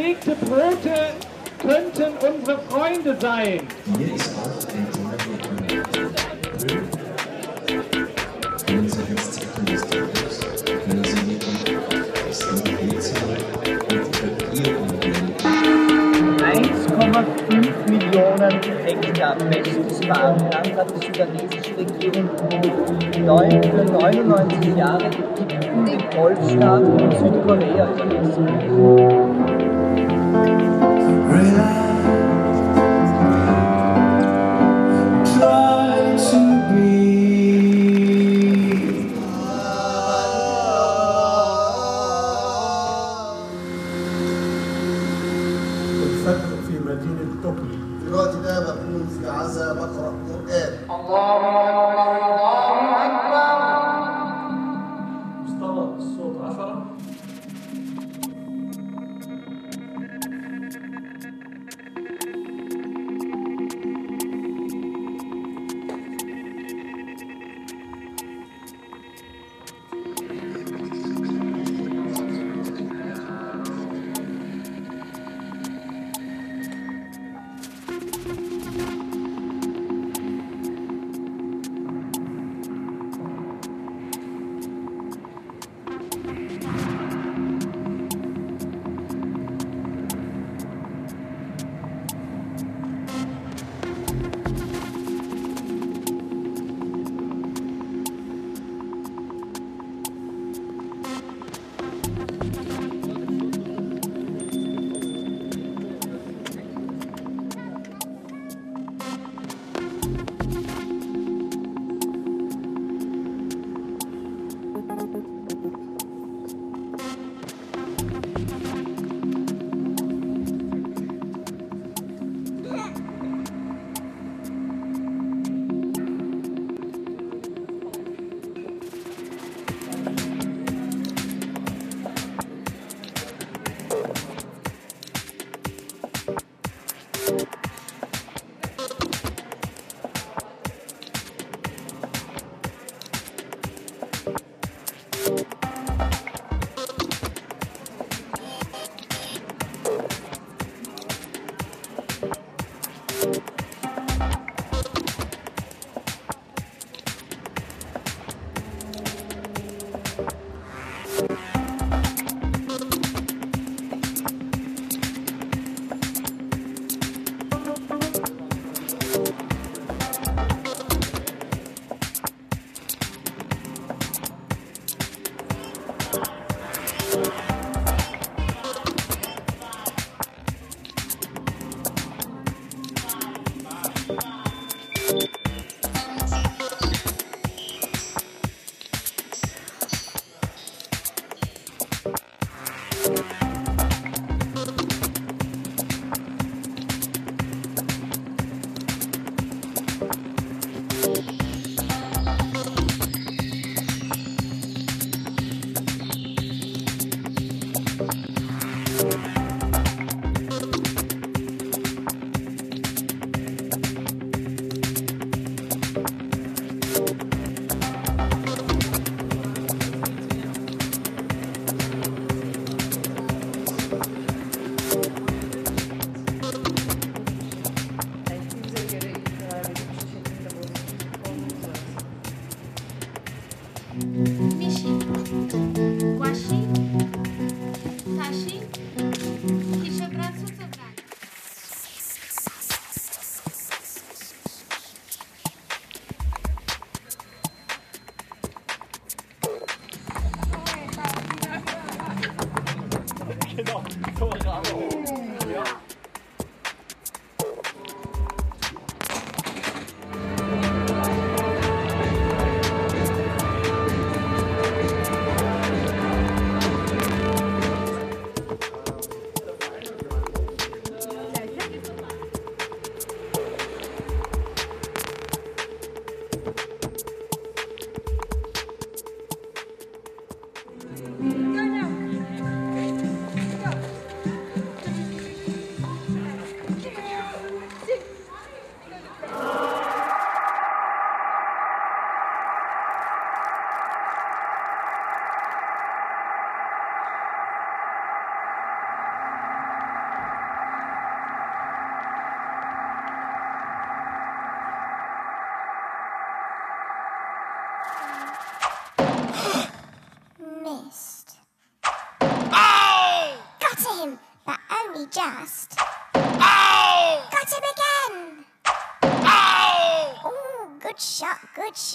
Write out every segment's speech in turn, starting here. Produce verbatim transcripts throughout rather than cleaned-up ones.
belegte Brote könnten unsere Freunde sein. Hier ist auch ein Thema der Ökonomie. Können Sie Herbstzeiten des Tages, können Sie wirklich Essen bezahlen und Papierunternehmen. eins Komma fünf Millionen Hektar bestes Farmland hat die sudanesische Regierung neun für neunundneunzig Jahre Ägypten, den Golfstaaten und Südkorea überlassen. الفتح في مدينة طوكيو. في الوقت ده بكون في عزا بقرأ قرآن. الله أكبر الله أكبر. مستوى الصوت عشرة.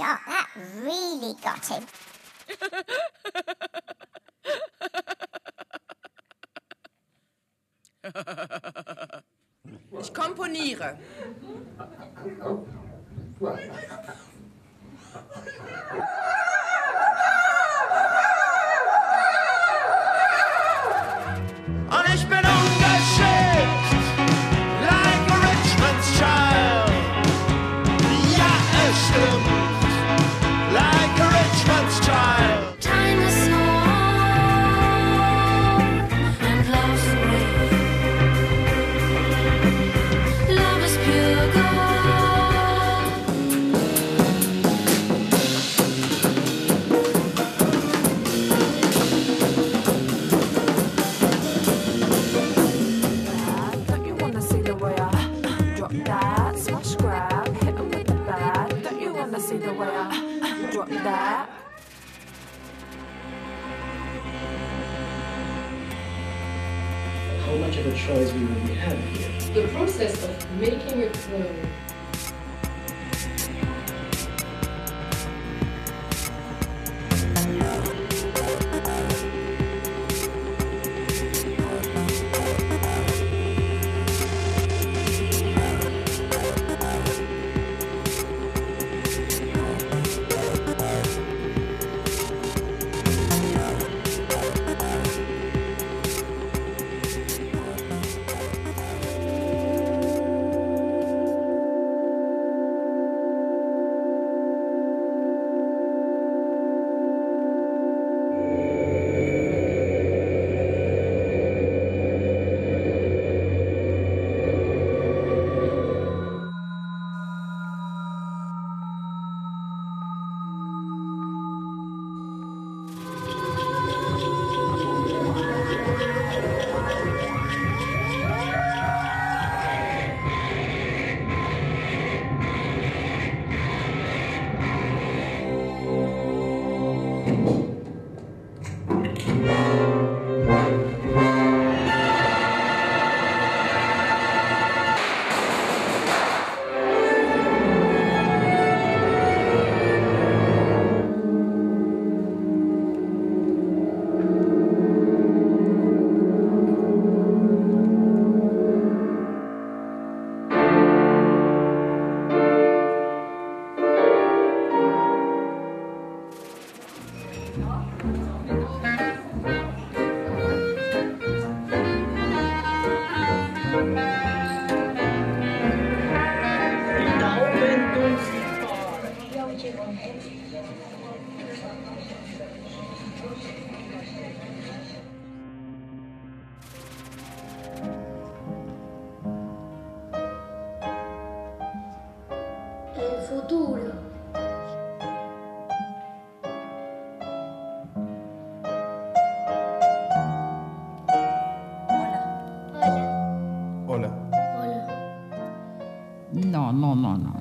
shot. That really got him. Ich komponiere. Und ich bin ungeschickt, like a rich man's child. Ja, es stimmt, like a rich man's child. Time is slow and love's free. Love is pure gold. Don't you wanna see the way I drop that? Smash grab, hit 'em with the bat. Don't you wanna see the way I drop that? How much of a choice we really have here? The process of making it flow. El futuro. Hola. Hola. No, no, no, no.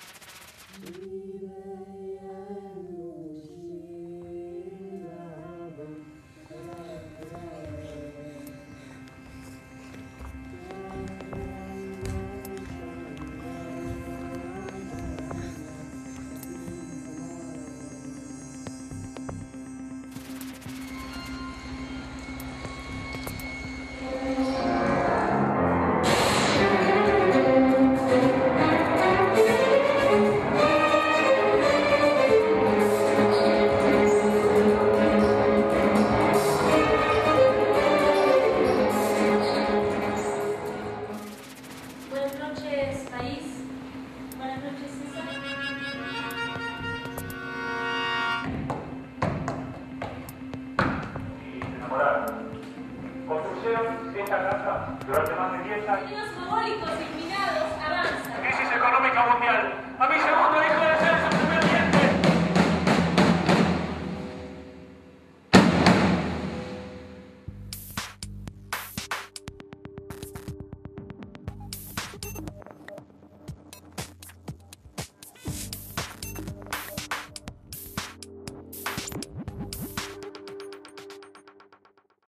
Buenas noches, país. Buenas noches, César. Construcción de esta casa durante más de diez años. Niños mogólicos,